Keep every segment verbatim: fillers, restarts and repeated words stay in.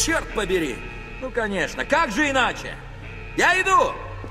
черт побери! Ну, конечно, как же иначе? Я иду!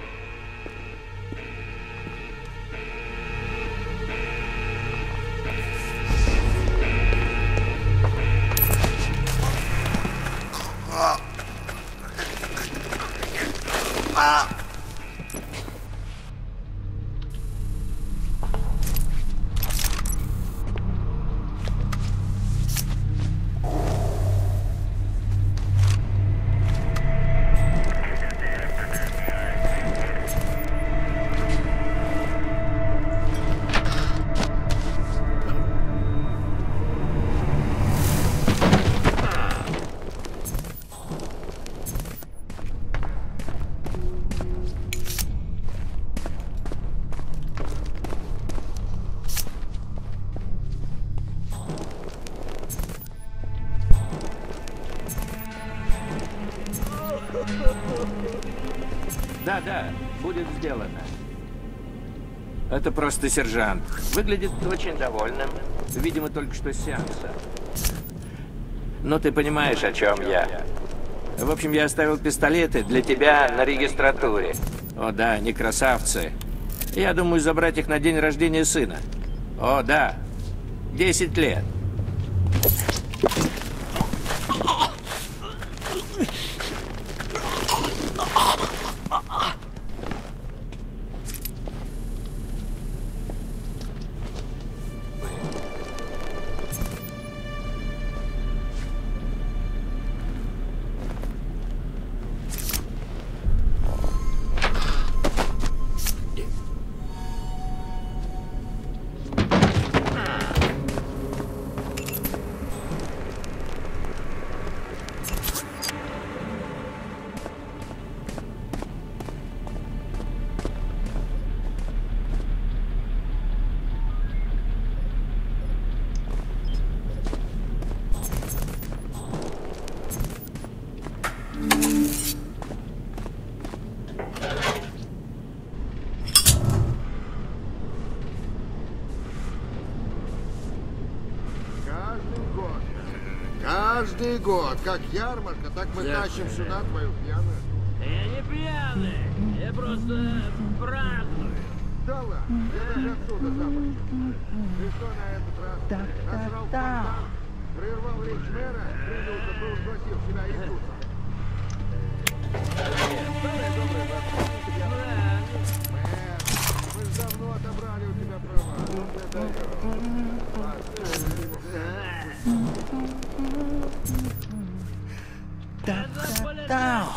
Да-да, будет сделано. Это просто сержант. Выглядит очень довольным. Видимо, только что с сеанса. Ну, ты понимаешь, о чем я. В общем, я оставил пистолеты для тебя на регистратуре. О, да, они красавцы. Я думаю забрать их на день рождения сына. О, да. Десять лет. Каждый год, как ярмарка, так мы Я тащим сюда твою пьяную. Я не пьяный, я просто праздную. Да ладно, я даже отсюда запах чувствую. Ты что на этот раз? Так, Насрал так, так. фонтан, прервал речь мэра, придурка, провозгласил себя Иисусом. Старая добрая бабка, мэр, мы ж давно отобрали у тебя права. Ну ты даешь. Так, так, так.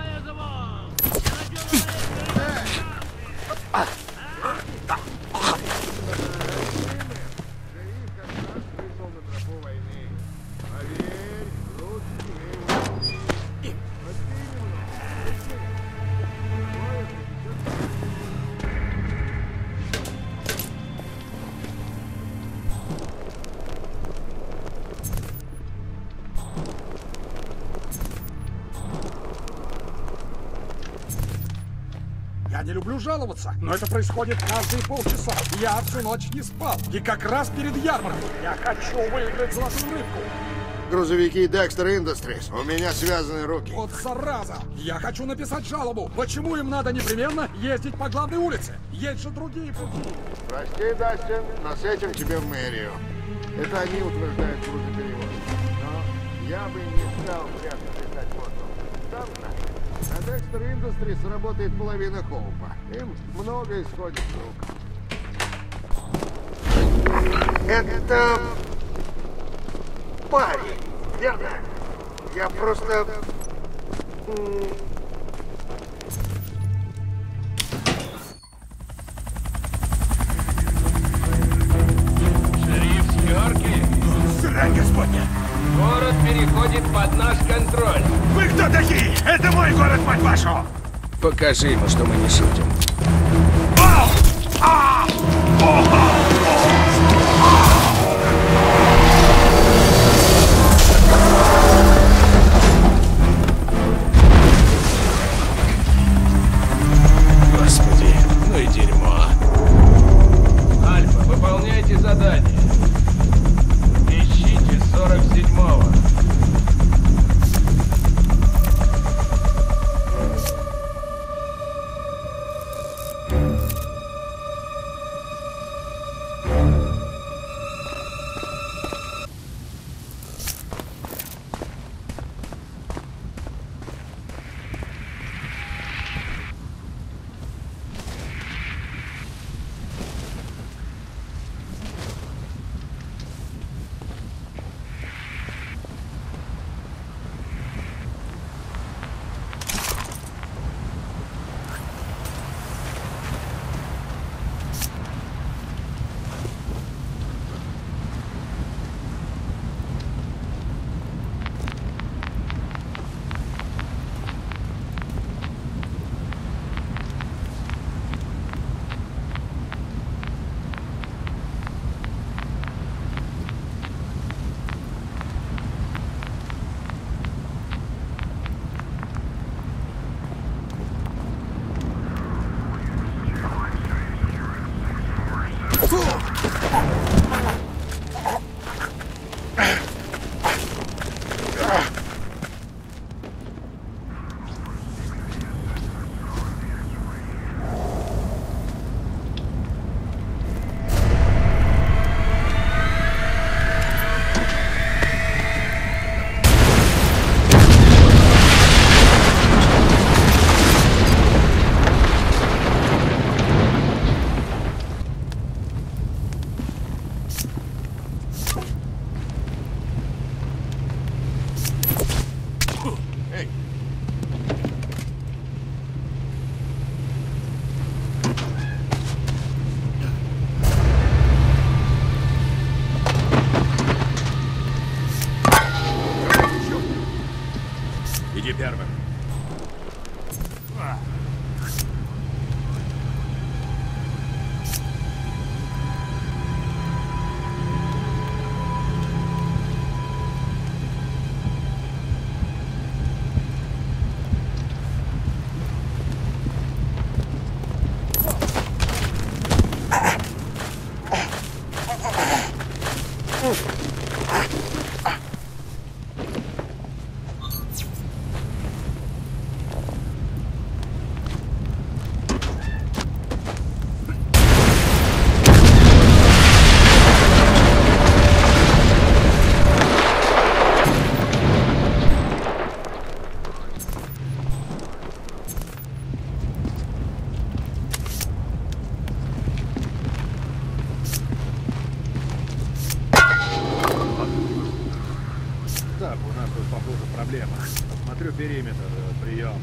Я не люблю жаловаться, но это происходит каждые полчаса. Я всю ночь не спал. И как раз перед ярмаркой. Я хочу выиграть золотую рыбку. Грузовики Dexter Industries. У меня связаны руки. Вот зараза! Я хочу написать жалобу. Почему им надо непременно ездить по главной улице? Есть же другие пути. Прости, Дастин, но с этим тебе в мэрию. Это они утверждают грузоперевоз. Но я бы не стал прятать писать воздух. Сам знаешь. На Dexter Industries работает половина Хоупа. Им много исходит с рук. Это парень, верно? Я просто... Шериф с Нью-Йорки. Срань, господня! Город переходит под наш контроль. Вы кто такие? Это мой город, мать вашу! Покажи ему, что мы не шутим. Ау! А! Господи, ну и дерьмо. Альфа, выполняйте задание. Ищите сорок седьмого. Проблема. Смотрю периметр. Прием.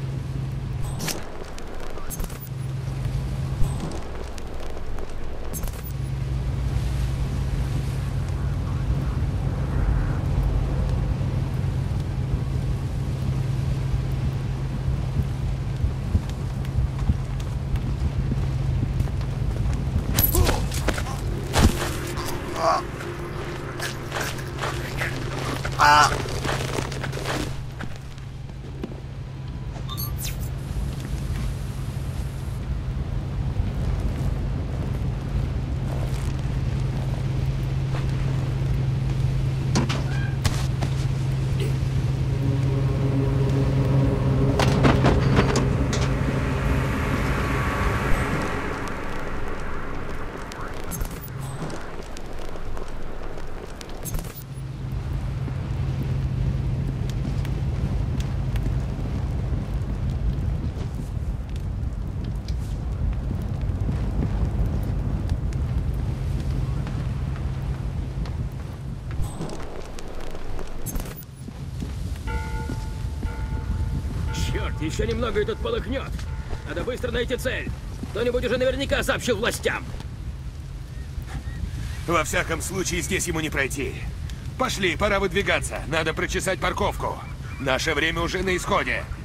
Черт, еще немного и тут полыхнет. Надо быстро найти цель. Кто-нибудь уже наверняка сообщил властям. Во всяком случае, здесь ему не пройти. Пошли, пора выдвигаться. Надо прочесать парковку. Наше время уже на исходе.